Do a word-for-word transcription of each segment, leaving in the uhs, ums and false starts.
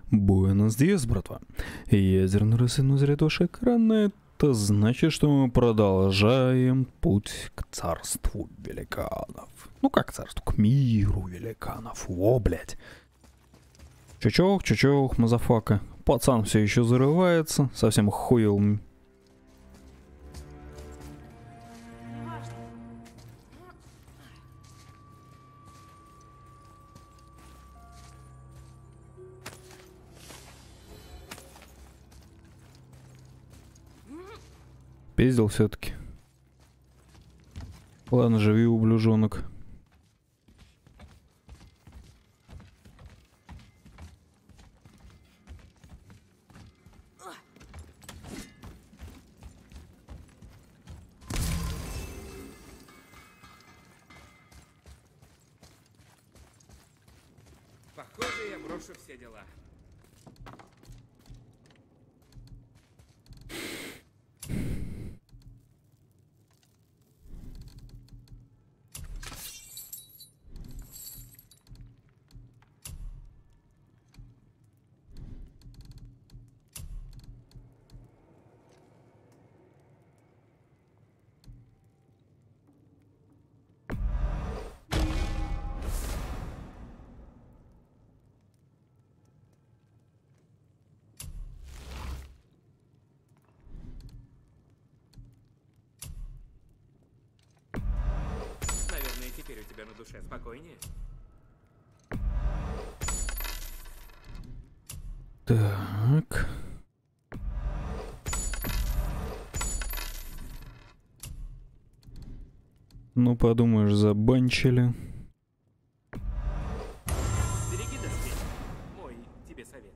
Буэнос диас, братва. Ядерный рассыл заряд ваш экран. Это значит, что мы продолжаем путь к царству великанов. Ну как царству? К миру великанов. Во, блядь. Чучок, чучок, мазафака. Пацан все еще зарывается. Совсем хуел. Пиздил все-таки. Ладно, живи, ублюжонок. Похоже, я брошу все дела. Наверное, теперь у тебя на душе спокойнее. Так. Ну, подумаешь, забанчили. Береги доски. Мой тебе совет.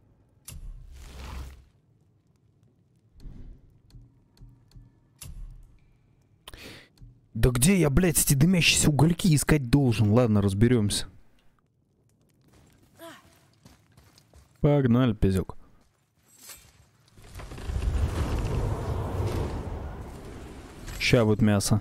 Да где я, блядь, эти дымящиеся угольки искать должен? Ладно, разберемся. Погнали, пизёк. Ща будет мясо.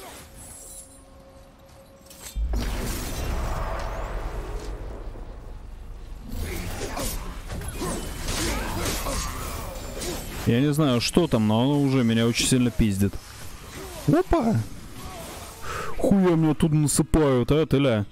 Я не знаю, что там, но оно уже меня очень сильно пиздит. Опа! Хуя меня тут насыпают, а, ты ля?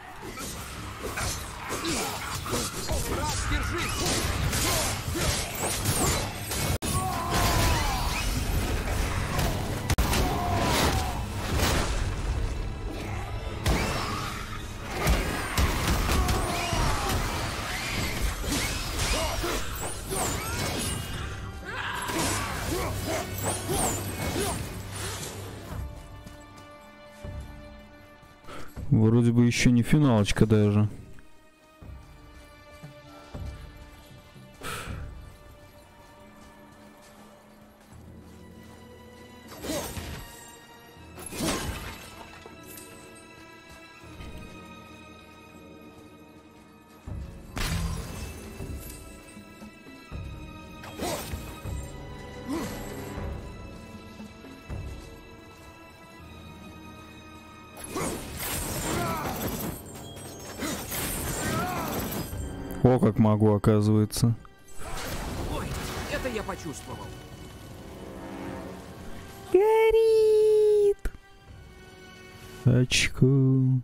Вроде бы еще не финалочка даже. О, как могу, оказывается. Ой, это я почувствовал. Горит! Очко.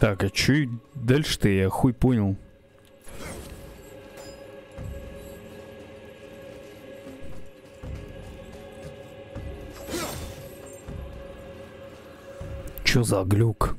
Так, а чё дальше-то? Я хуй понял. Чё за глюк?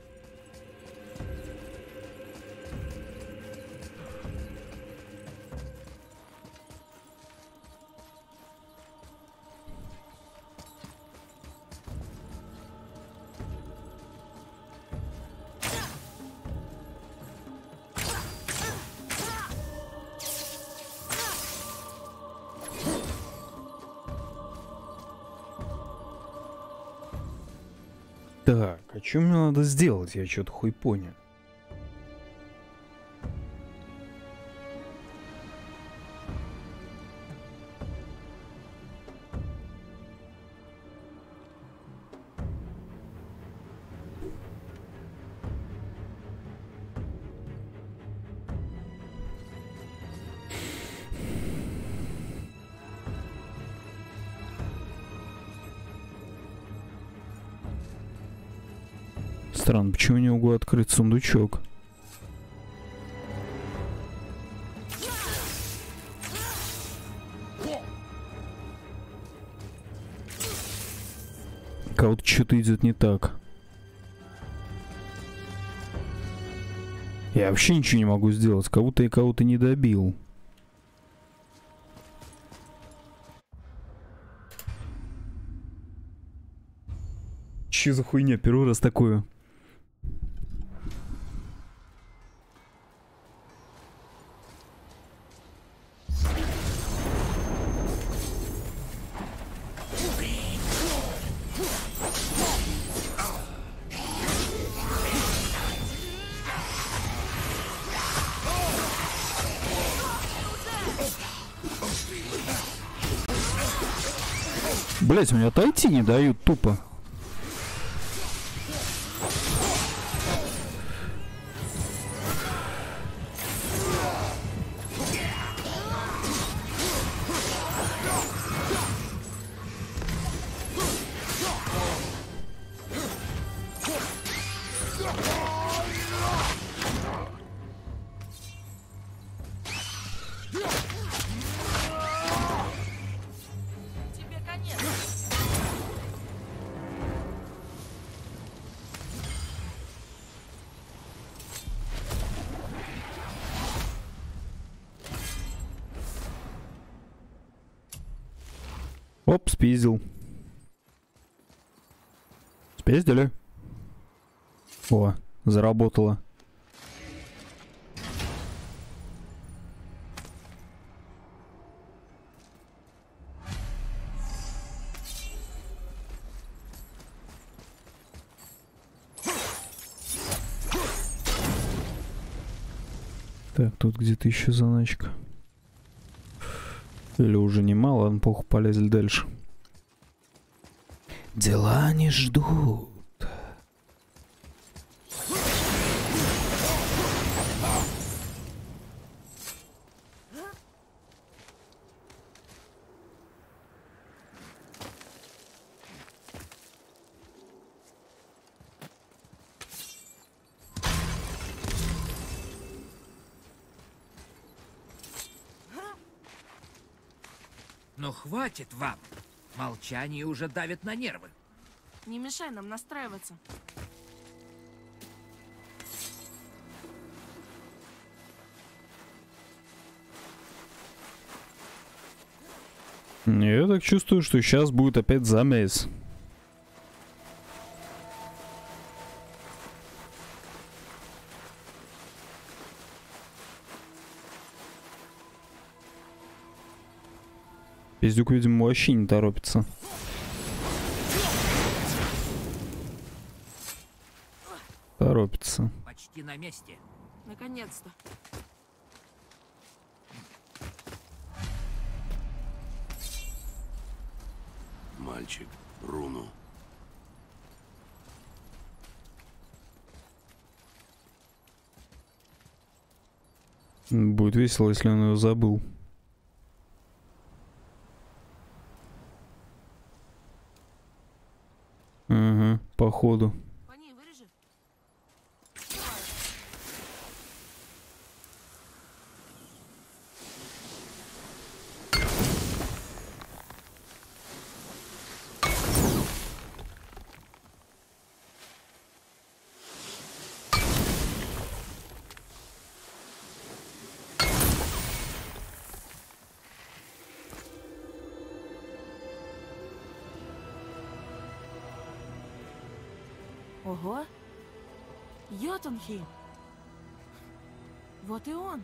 Так, а что мне надо сделать? Я что-то хуй понял. Странно, почему не могу открыть сундучок? Кого-то что-то идет не так. Я вообще ничего не могу сделать. Кого-то я кого-то не добил. Че за хуйня? Первый раз такое. Блять, мне отойти не дают тупо. Оп, спиздил. Спиздили. О, заработало. Так, тут где-то еще заначка. Или уже немало, ладно, похуй, полезли дальше. Дела не ждут. Но хватит вам. Молчание уже давит на нервы. Не мешай нам настраиваться. Я так чувствую, что сейчас будет опять замес. Пиздюк, видимо, вообще не торопится. Торопится. Почти на месте. Наконец-то. Мальчик, руну. Будет весело, если он ее забыл. Ага, походу. По ней вырежи. Ого. Йотунхейм. Вот и он.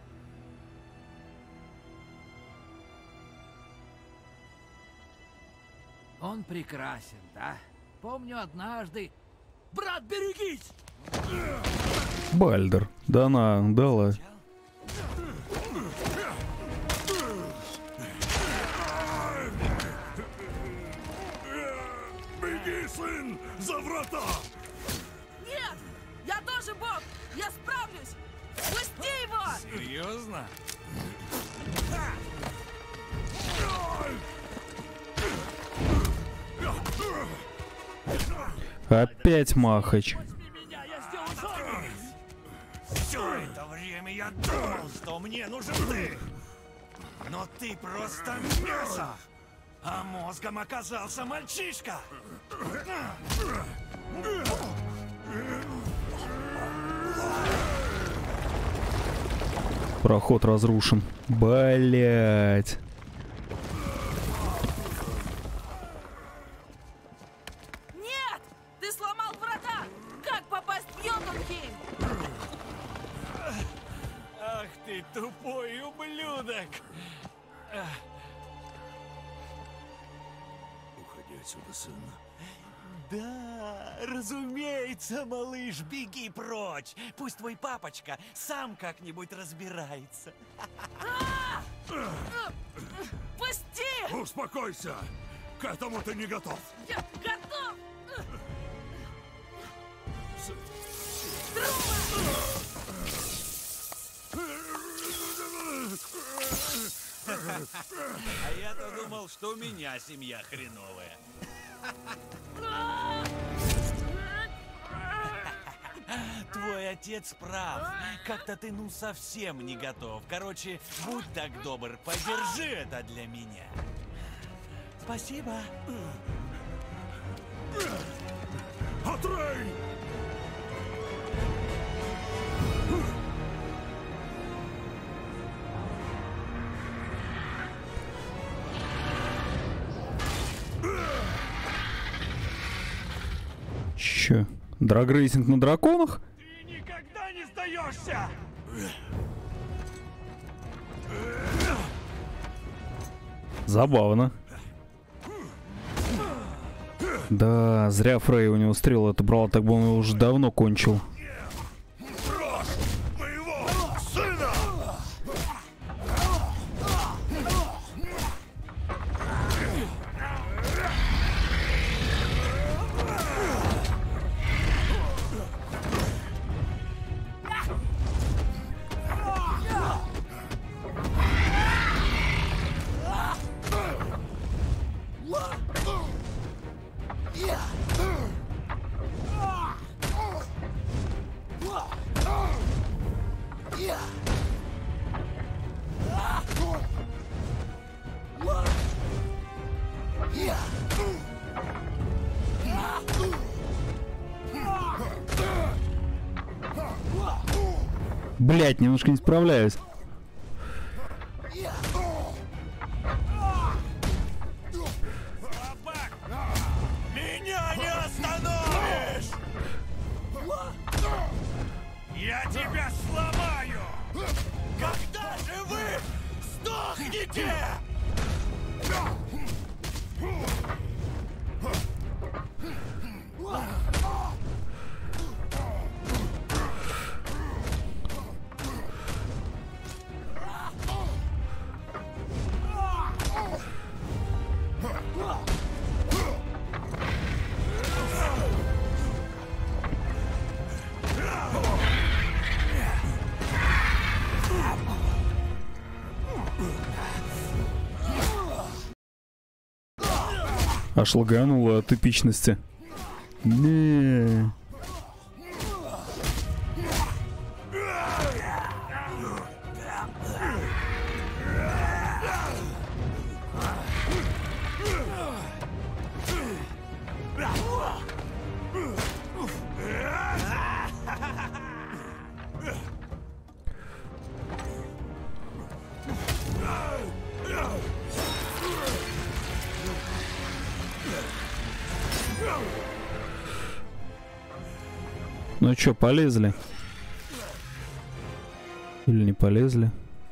Он прекрасен, да? Помню однажды... Брат, берегись! Бальдер. Да она дала. Беги, сын, за врата! Нет! Я тоже бог! Я справлюсь! Пусти его! Серьезно? Опять Махач. Все это время я думал, что мне нужен ты. Но ты просто мясо. А мозгом оказался мальчишка. Проход разрушен. Блять. Нет! Ты сломал врата! Как попасть в Йотунхейм? Ах ты тупой ублюдок. Уходи отсюда, сын. Да, разумеется, малыш, беги прочь. Пусть твой папочка сам как-нибудь разбирается. Пусти! Успокойся! К этому ты не готов. Я готов! А я-то думал, что у меня семья хреновая. Твой отец прав. Как-то ты ну совсем не готов. Короче, будь так добр, подержи это для меня. Спасибо. Атрей! Че? Драгрейсинг на драконах? Ты никогда не сдаешься! Забавно. Да, зря Фрей у него стрелы отобрал, так бы он его уже давно кончил. Моего сына! Блять, немножко не справляюсь. Слабак! Меня не остановишь! Я тебя сломаю! Когда же вы сдохнете? Аж лагануло от эпичности. Не. Ну чё, полезли? Или не полезли?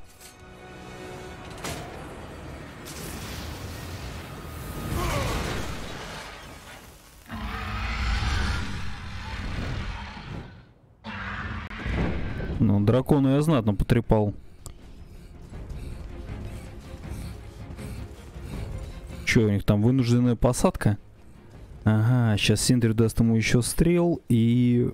Ну, дракона я знатно потрепал. Чё, у них там вынужденная посадка? Ага, сейчас Синдри даст ему еще стрел, и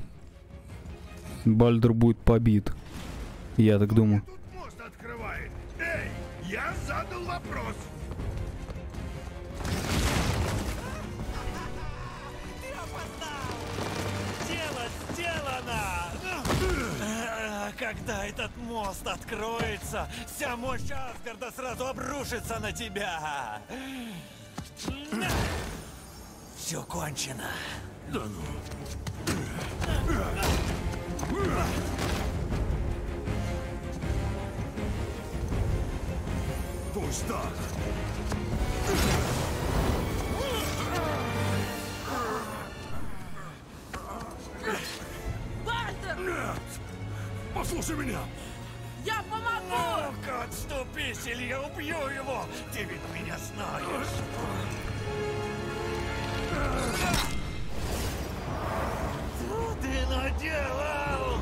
Бальдер будет побит. Я так думаю. Тут мост открывает. Эй, я задал вопрос. Ты опоздал! Дело сделано! А когда этот мост откроется, вся мощь Асгарда сразу обрушится на тебя! Все кончено. Да ну. Пусть так. Бальдер! Нет! Послушай меня! Я помогу! Ну-ка, отступись, или я убью его! Ты ведь меня знаешь! Что ты наделал?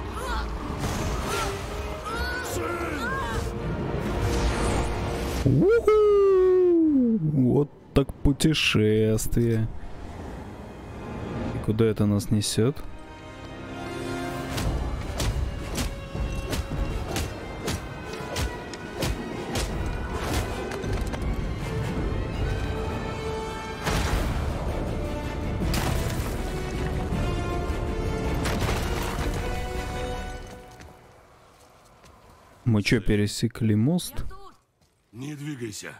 У-ху! Вот так путешествие. И куда это нас несет? Мы что, пересекли мост? Я тут! Не двигайся.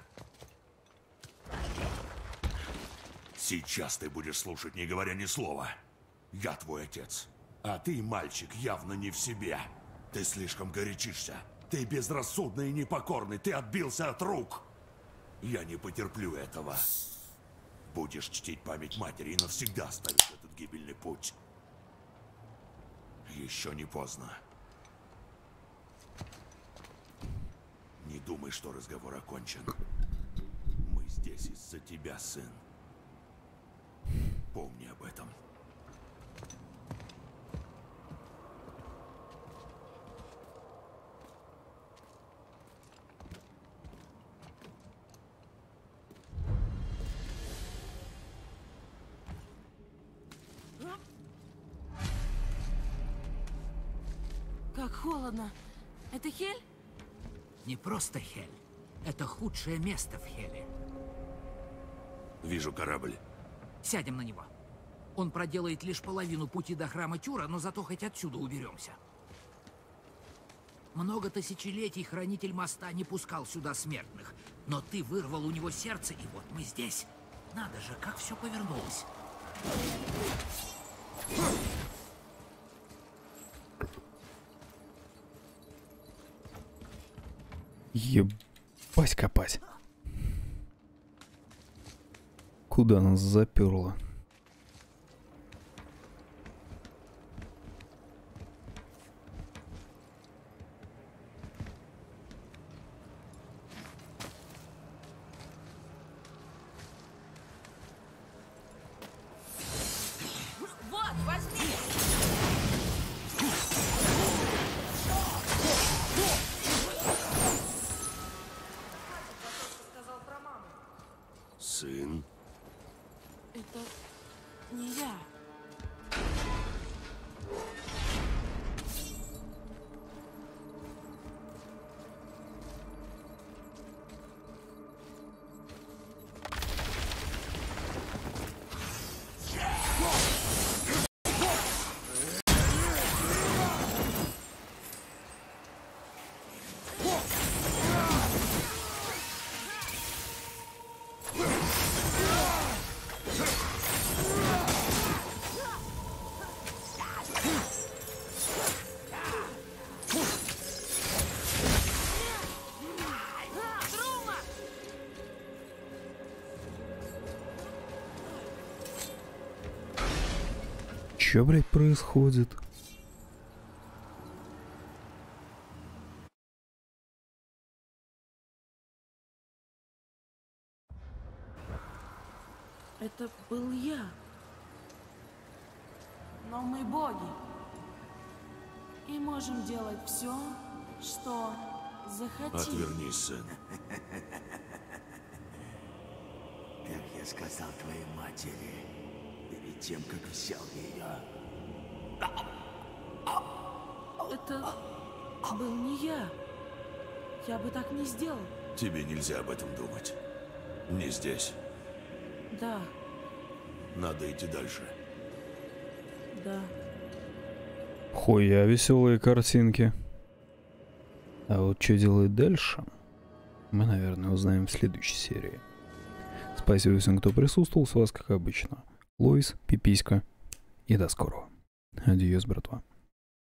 Сейчас ты будешь слушать, не говоря ни слова. Я твой отец. А ты, мальчик, явно не в себе. Ты слишком горячишься. Ты безрассудный и непокорный. Ты отбился от рук. Я не потерплю этого. Будешь чтить память матери и навсегда оставишь этот гибельный путь. Еще не поздно. Не думай, что разговор окончен. Мы здесь из-за тебя, сын. Помни об этом. Как холодно. Это Хель? Не просто Хель. Это худшее место в Хеле. Вижу корабль. Сядем на него. Он проделает лишь половину пути до храма Тюра, но зато хоть отсюда уберемся. Много тысячелетий хранитель моста не пускал сюда смертных. Но ты вырвал у него сердце, и вот мы здесь. Надо же, как все повернулось. Ебать копать. Куда нас заперло? Вот, возьми! Сын. Это Чё, блядь, происходит? Это был я. Но мы боги. И можем делать все, что захотим. Отвернись, сын. Как я сказал твоей матери, перед тем, как взял ее. Это был не я. Я бы так не сделал. Тебе нельзя об этом думать. Не здесь. Да, Надо идти дальше. да. Хуя веселые картинки. А вот что делать дальше, мы, наверное, узнаем в следующей серии. Спасибо всем, кто присутствовал. С вас, как обычно, Лоис, Пиписька. И до скорого. Адьос, братва.